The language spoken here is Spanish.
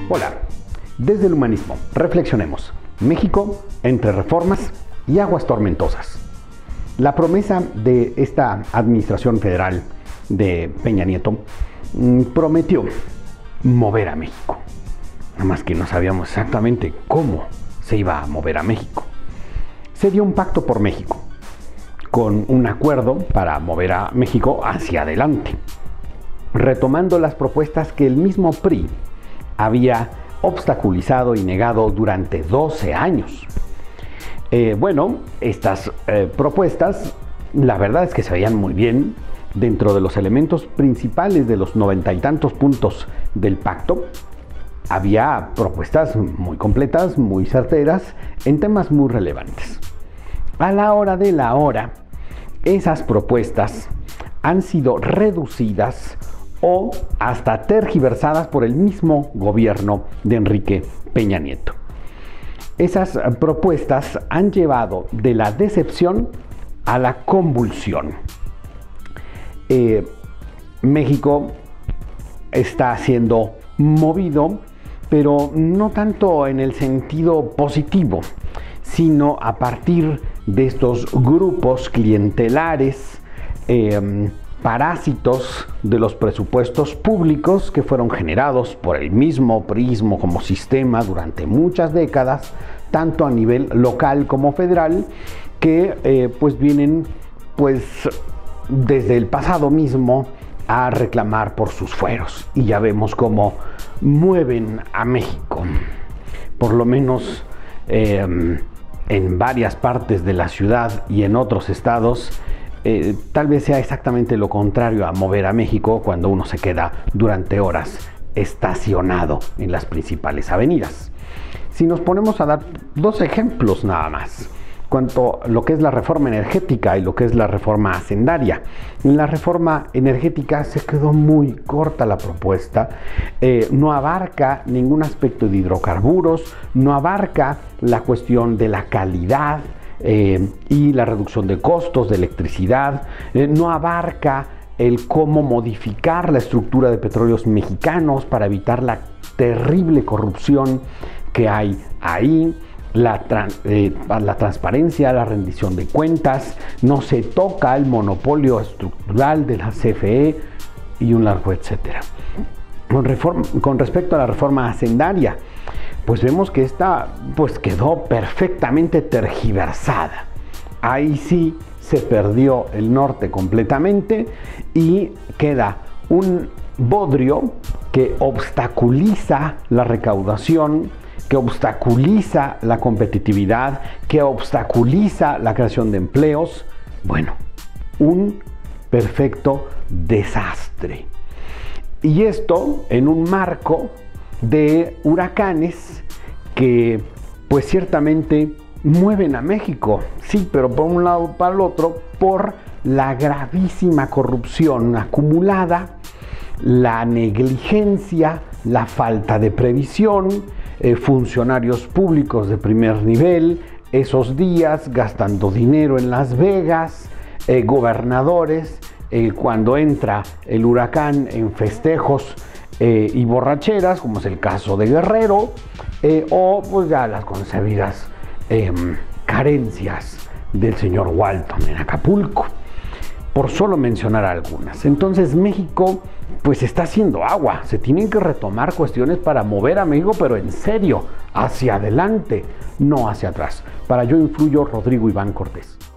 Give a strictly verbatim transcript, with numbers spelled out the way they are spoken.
Hola, desde el humanismo, reflexionemos. México entre reformas y aguas tormentosas. La promesa de esta administración federal de Peña Nieto mmm, prometió mover a México. Nada más que no sabíamos exactamente cómo se iba a mover a México. Se dio un pacto por México, con un acuerdo para mover a México hacia adelante, retomando las propuestas que el mismo P R I había obstaculizado y negado durante doce años. Eh, bueno, estas eh, propuestas, la verdad es que se veían muy bien. Dentro de los elementos principales de los noventa y tantos puntos del pacto, había propuestas muy completas, muy certeras, en temas muy relevantes. A la hora de la hora, esas propuestas han sido reducidas o hasta tergiversadas por el mismo gobierno de Enrique Peña Nieto. Esas propuestas han llevado de la decepción a la convulsión. Eh, México está siendo movido, pero no tanto en el sentido positivo, sino a partir de estos grupos clientelares, eh, parásitos de los presupuestos públicos que fueron generados por el mismo prismo como sistema durante muchas décadas, tanto a nivel local como federal, que eh, pues vienen pues desde el pasado mismo a reclamar por sus fueros. Y ya vemos cómo mueven a México, por lo menos eh, en varias partes de la ciudad y en otros estados. Eh, tal vez sea exactamente lo contrario a mover a México cuando uno se queda durante horas estacionado en las principales avenidas. Si nos ponemos a dar dos ejemplos nada más, cuanto a lo que es la reforma energética y lo que es la reforma hacendaria. En la reforma energética se quedó muy corta la propuesta, eh, no abarca ningún aspecto de hidrocarburos, no abarca la cuestión de la calidad eh, y la reducción de costos de electricidad, eh, no abarca el cómo modificar la estructura de petróleos mexicanos para evitar la terrible corrupción que hay ahí. La, tra eh, la transparencia, la rendición de cuentas, no se toca el monopolio estructural de la C F E y un largo etcétera. Con, con respecto a la reforma hacendaria, pues vemos que esta pues quedó perfectamente tergiversada. Ahí sí se perdió el norte completamente y queda un bodrio que obstaculiza la recaudación, que obstaculiza la competitividad, que obstaculiza la creación de empleos. Bueno, un perfecto desastre. Y esto en un marco de huracanes que pues ciertamente mueven a México. Sí, pero por un lado para el otro, por la gravísima corrupción acumulada, la negligencia, la falta de previsión, eh, funcionarios públicos de primer nivel, esos días gastando dinero en Las Vegas, eh, gobernadores, eh, cuando entra el huracán en festejos eh, y borracheras, como es el caso de Guerrero, eh, o pues ya las concebidas eh, carencias del señor Walton en Acapulco, por solo mencionar algunas. Entonces México pues está haciendo agua, se tienen que retomar cuestiones para mover a México, pero en serio, hacia adelante, no hacia atrás. Para Yo Influyo, Rodrigo Iván Cortés.